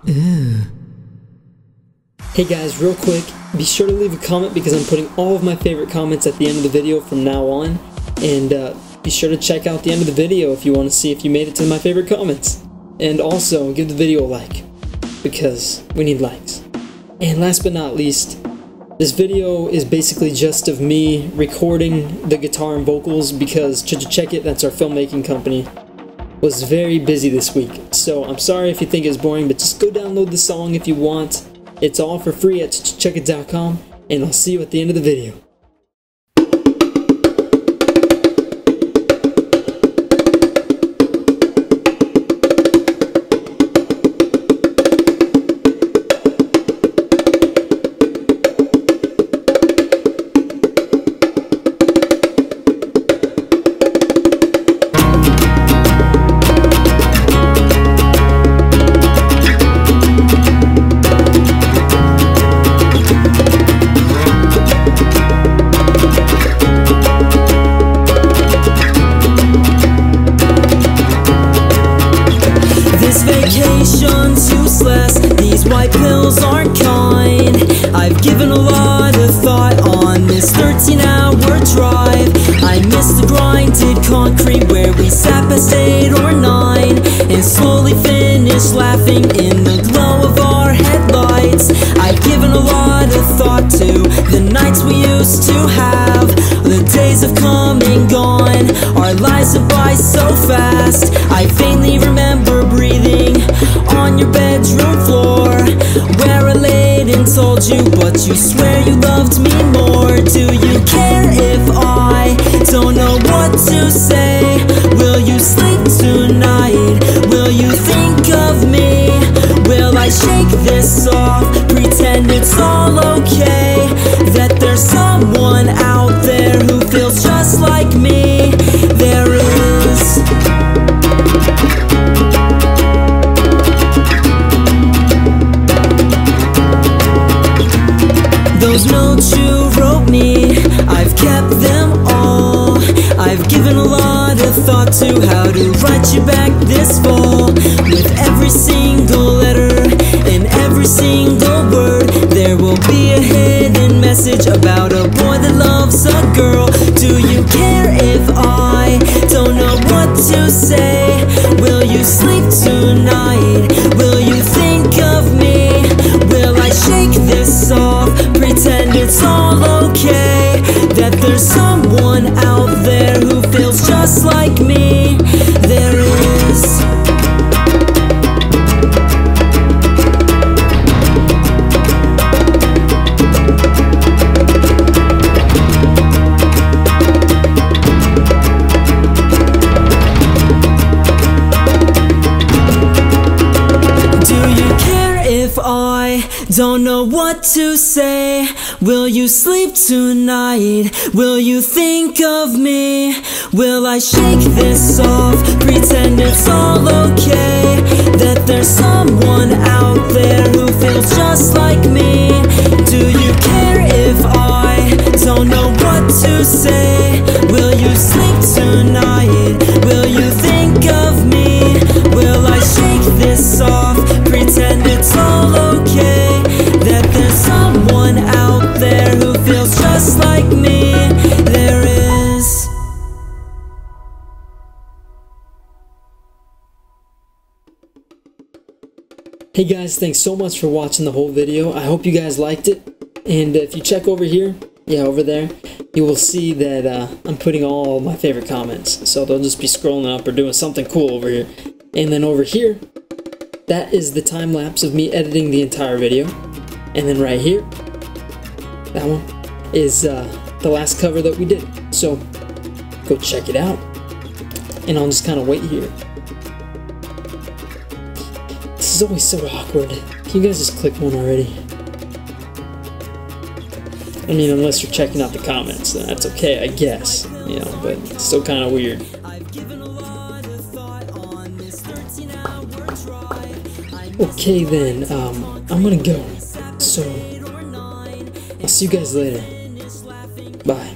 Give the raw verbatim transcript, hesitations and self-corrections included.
Ew. Hey guys, real quick, be sure to leave a comment because I'm putting all of my favorite comments at the end of the video from now on. And uh, be sure to check out the end of the video if you want to see if you made it to my favorite comments. And also, give the video a like, because we need likes. And last but not least, this video is basically just of me recording the guitar and vocals because Check It, that's our filmmaking company, was very busy this week. So I'm sorry if you think it's boring, but just go download the song if you want. It's all for free at check it dot com, and I'll see you at the end of the video. Vacation's useless, these white pills aren't kind. I've given a lot of thought on this thirteen hour drive. I miss the grinded concrete where we sat past eight or nine and slowly finished laughing in the glow of our headlights. I've given a lot of thought to the nights we used to have. The days have come and gone, our lives have by so fast. I faintly remember breathing on your bedroom floor, where I laid and told you, but you swear you loved me more. Do you care if I don't know what to say? Will you sleep tonight? Will you think of me? Will I shake this off, pretend it's all okay, that there's someone out there who feels just like me? There is. Those notes you wrote me, I've kept them all. I've given a lot of thought to how to write you back this fall. With every single letter and every single word, there will be a hidden message about a boy that loves a girl. Do you care if I don't know what to say? Will you sleep tonight? Will you think of me? Will I shake this off, pretend it's all okay, that there's someone out there who feels just like me? There is. Don't know what to say. Will you sleep tonight? Will you think of me? Will I shake this off, pretend it's all okay, that there's someone out there who feels just like me? Do you care if I don't know what to say? Will you sleep tonight? Will you think of me? Will I shake this off, pretend it's all okay, that there's someone out there who feels just like me? There is. Hey guys, thanks so much for watching the whole video. I hope you guys liked it. And if you check over here, yeah, over there, you will see that uh, I'm putting all my favorite comments. So they'll just be scrolling up or doing something cool over here. And then over here, that is the time lapse of me editing the entire video. And then right here, that one is uh, the last cover that we did. So go check it out. And I'll just kind of wait here. This is always so awkward. Can you guys just click one already? I mean, unless you're checking out the comments, then that's okay, I guess. You know, but it's still kind of weird. Okay then, um, I'm gonna go. So, I'll see you guys later. Bye.